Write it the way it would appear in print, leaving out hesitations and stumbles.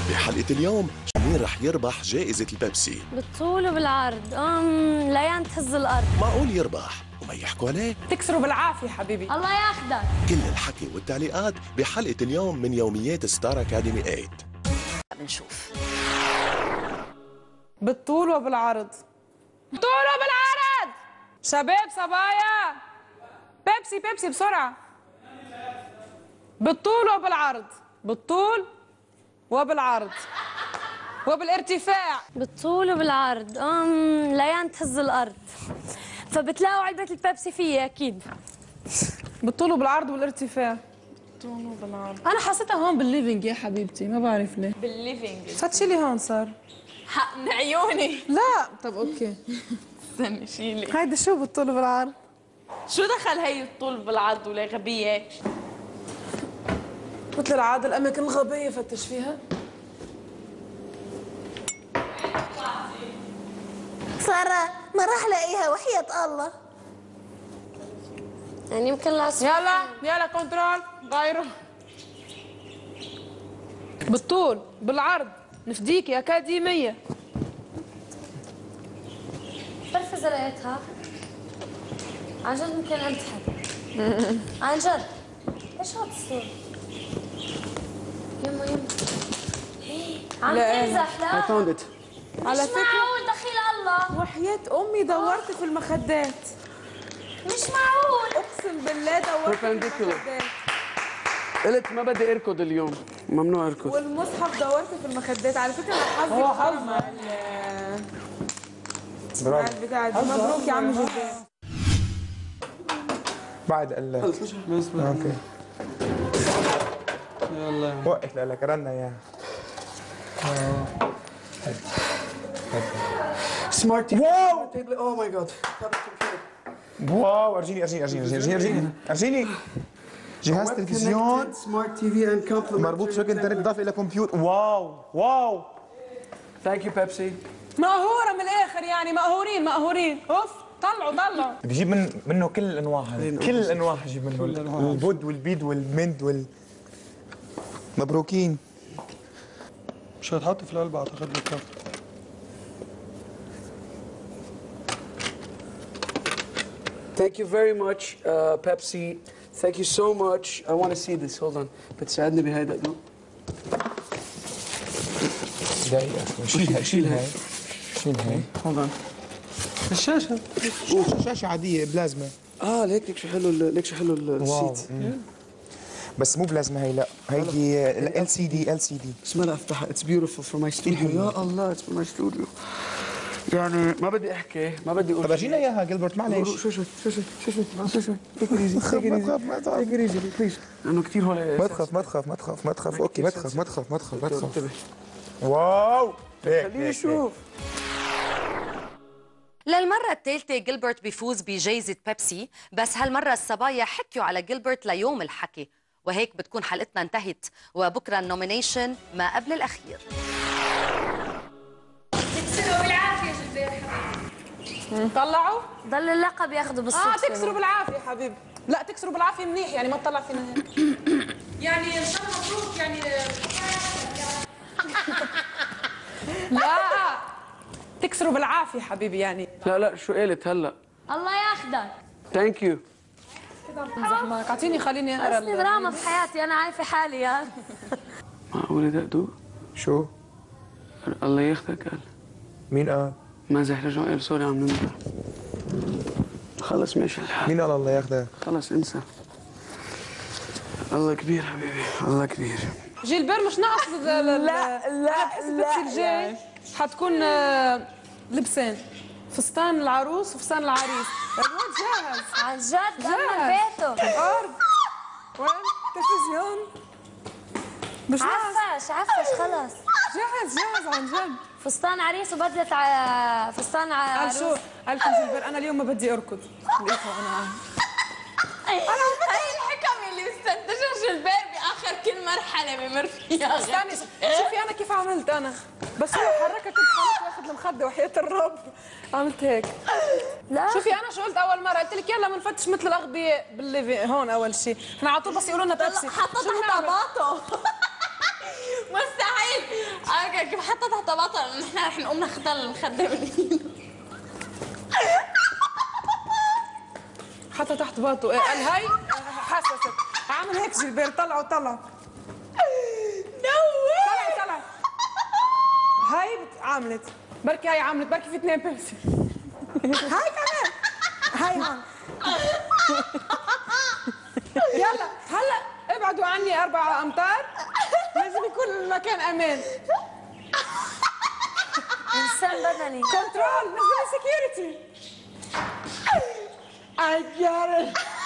بحلقة اليوم مين رح يربح جائزة البيبسي؟ بالطول وبالعرض ليان تهز الارض. معقول يربح وما يحكوا عليه؟ تكسروا بالعافية حبيبي. الله ياخدك. كل الحكي والتعليقات بحلقة اليوم من يوميات ستار أكاديمي 8. بنشوف بالطول وبالعرض. بالطول وبالعرض. شباب صبايا بيبسي بيبسي بسرعة. بالطول وبالعرض. بالطول وبالعرض وبالارتفاع. بالطول وبالعرض ليان تهز الارض. فبتلاقوا علبة البيبسي فيها اكيد. بالطول وبالعرض والارتفاع. بالطول وبالعرض. انا حسيتها هون بالليفينج يا حبيبتي، ما بعرف ليه. بالليفينج فتشيلي هون صار. حق من عيوني. لا طب اوكي. استني شيلي. هيدا شو بالطول وبالعرض؟ شو دخل هي الطول بالعرض ولا غبية؟ مثل العادة الأماكن الغبية فتش فيها. سارة ما راح الاقيها وحياة الله. يعني يمكن العصر. يلا كنترول غيره. بالطول بالعرض نفديكي أكاديمية. بعرف اذا لقيتها عن جد ممكن انتحر. عن جد ايش هاد الصوت؟ يما عم تمزح. لا على مش فكرة معقول دخيل الله. وحياة أمي دورت في المخدات. مش معقول. أقسم بالله دورت في المخدات. قلت ما بدي اركض اليوم، ممنوع اركض. والمصحف دورت في المخدات، على فكرة أنا حظي خرب مع البتاعة دي. مبروك يا عم جدان. بعد قال لك اوكي يلا وقف لك رنا اياها. سمارت تي في. واو اوه ماي جاد. واو ارجيني جهاز تلفزيون سمارت تي في اند كومبلمنت مربوط بشبكه انترنت اضافي الى كمبيوتر. واو ثانك يو بيبسي. مقهورة من الآخر يعني، مقهورين اوف. طلعوا بجيب منه كل الانواع هذه، كل الانواع بجيب منه البود والبيد والمند مبروكين. مش هتحط في القلب اعتقد بالكفر. Thank you very much, Pepsi. Thank you so much. I want to see this. Hold on. بتساعدني بهيدا دو. دقيقة شيلها. Hold on. الشاشة. شاشة عادية بلازما. ليك شو حلو السيت. بس مو بلازما هي، لا هيدي LCD. اسمها لا افتحها. It's beautiful for my studio. يا الله it's for my studio. يعني ما بدي احكي، ما بدي اقول. طب ارجينا اياها جيلبرت معلش. شو take it easy please. لانه كثير هون. ما تخاف اوكي ما تخاف. واو خليني اشوف. للمرة الثالثة جيلبرت بيفوز بجائزة بيبسي، بس هالمرة الصبايا حكيوا على جيلبرت ليوم الحكي، وهيك بتكون حلقتنا انتهت، وبكرة النومينيشن ما قبل الأخير. تكسروا بالعافية جلبير حبيبي. طلعوا. ضل اللقب ياخذوا بالصدفة. تكسروا بالعافية حبيبي. لا تكسروا بالعافية منيح يعني، ما تطلع فينا هيك. يعني ان شاء الله مبروك يعني. لا تكسروا بالعافية حبيبي يعني. لا شو قالت هلا؟ الله ياخدك. ثانك يو. امزح معك، اعطيني خليني اقرا. بس دراما في حياتي، انا عارفة حالي يعني. معقولة دقدو؟ شو؟ الله ياخذك قال. مين قال؟ مازح رجع قال سوري عم نمزح. خلص ماشي الحال. مين قال الله ياخذك؟ خلص انسى. الله كبير حبيبي، الله كبير. جيلبير مش ناقص. لا البيبسي الجاي حتكون لبسين، فستان العروس وفستان العريس. الواد جاهز عن جد أمن بيته. أرض وين تلفزيون مش ناقص. عفش خلص. جاهز عن جد. فستان عريس وبدلة فستان قال عروس. شو؟ قال لكم جيلبير أنا اليوم ما بدي أركض. هي الحكم اللي استنتجها جلبير باخر كل مرحله بمر فيها. استني شوفي انا كيف عملت انا، بس هو حركها كنت خلص واخذ المخده وحياة الرب عملت هيك. لا شوفي انا شو قلت اول مره، قلت لك يلا بنفتش مثل الاغبياء بالليفي هون. اول شيء احنا على طول بس يقولوا لنا بيبسي حطتها طباطه. مستحيل حكى كيف حتى تحت بطل نحن رح نقوم ناخذها المخده من ايده. حتى تحت باطه قال هاي حسست عامل هيك جلبير طلعوا طلع طلع هاي عملت بركي هاي عملت بركي في 2 بيبسي هاي كمان هاي هون يلا هلا ابعدوا عني 4 أمتار لازم يكون المكان امان. انسان بدني كنترول نزلي سكيورتي I got it